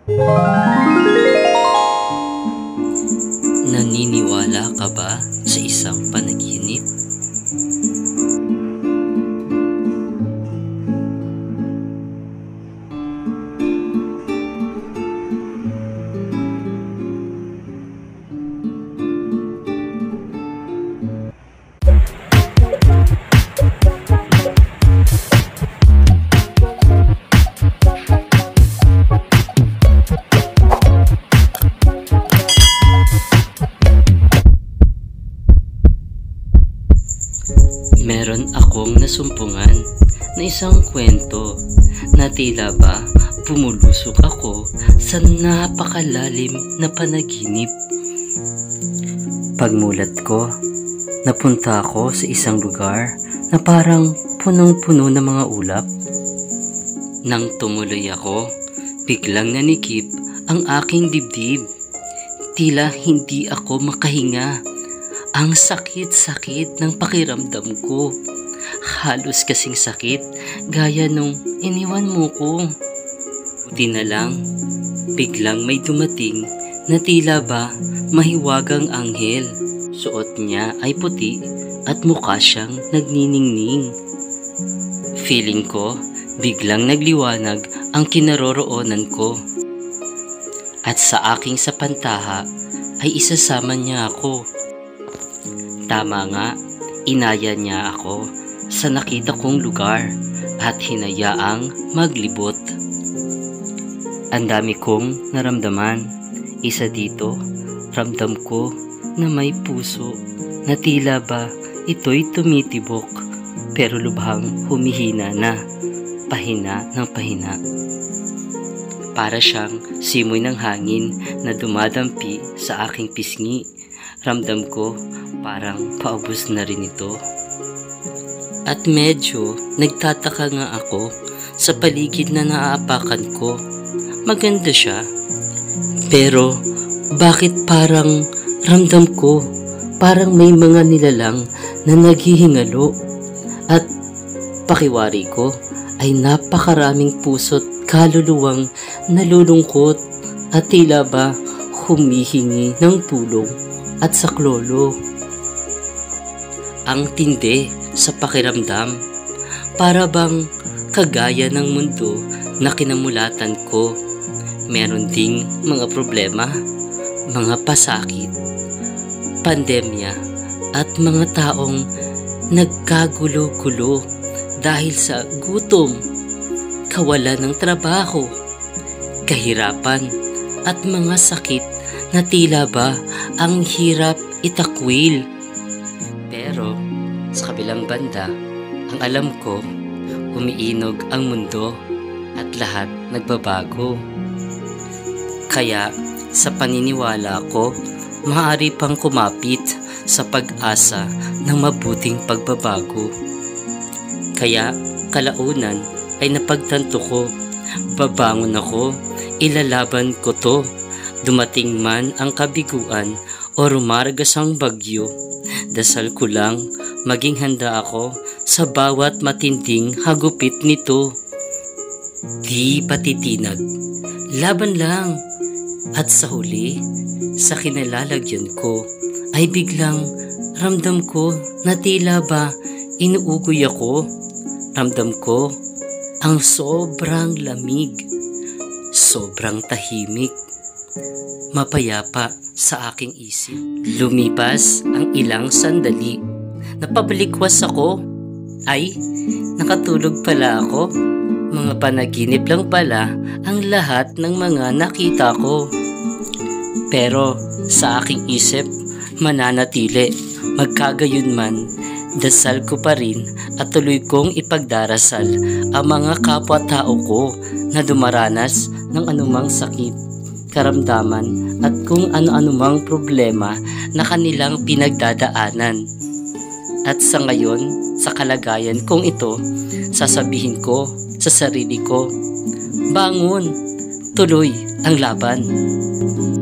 Naniniwala ka ba sa isang panaginip? Meron akong nasumpungan na isang kwento na tila ba pumulusok ako sa napakalalim na panaginip. Pagmulat ko, napunta ako sa isang lugar na parang punong-puno ng mga ulap. Nang tumuloy ako, biglang nanikip ang aking dibdib. Tila hindi ako makahinga. Ang sakit-sakit ng pakiramdam ko. Halos kasing sakit gaya nung iniwan mo ko. Buti na lang, biglang may dumating na tila ba mahiwagang anghel. Suot niya ay puti at mukha siyang nagniningning. Feeling ko, biglang nagliwanag ang kinaroroonan ko. At sa aking sapantaha ay isasama niya ako. Tama nga, inaya niya ako sa nakita kong lugar at hinayaang maglibot. Ang dami kong naramdaman. Isa dito, ramdam ko na may puso na tila ba ito'y tumitibok pero lubhang humihina na, pahina ng pahina. Para siyang simoy ng hangin na dumadampi sa aking pisngi. Ramdam ko parang paubos na rin ito. At medyo nagtataka nga ako sa paligid na naaapakan ko. Maganda siya. Pero bakit parang ramdam ko parang may mga nilalang na naghihingalo. At pakiwari ko ay napakaraming puso't kaluluwang nalulungkot at tila ba humihingi ng tulong at saklolo. Ang tindi sa pakiramdam, para bang kagaya ng mundo na kinamulatan ko. Meron ding mga problema, mga pasakit, pandemya at mga taong nagkagulo-gulo dahil sa gutom, kawalan ng trabaho, kahirapan at mga sakit na tila ba ang hirap itakwil. Pero sa kabilang banda, ang alam ko, umiinog ang mundo at lahat nagbabago. Kaya sa paniniwala ko, maaari pang kumapit sa pag-asa ng mabuting pagbabago. Kaya kalaunan ay napagtanto ko, babangon ako, ilalaban ko to. Dumating man ang kabiguan o rumargas ang bagyo, dasal ko lang maging handa ako sa bawat matinding hagupit nito. Di patitinag, laban lang. At sa huli, sa kinalalagyan ko, ay biglang ramdam ko na tila ba inuugoy ako. Ramdam ko ang sobrang lamig, sobrang tahimik, mapayapa sa aking isip. Lumipas ang ilang sandali. Napabalikwas ako. Ay, nakatulog pala ako. Mga panaginip lang pala ang lahat ng mga nakita ko. Pero sa aking isip, mananatili. Magkagayon man, dasal ko pa rin at tuloy kong ipagdarasal ang mga kapwa-tao ko na dumaranas ng anumang sakit, karamdaman at kung ano-anumang problema na kanilang pinagdadaanan. At sa ngayon, sa kalagayan kong ito, sasabihin ko sa sarili ko, bangon, tuloy ang laban.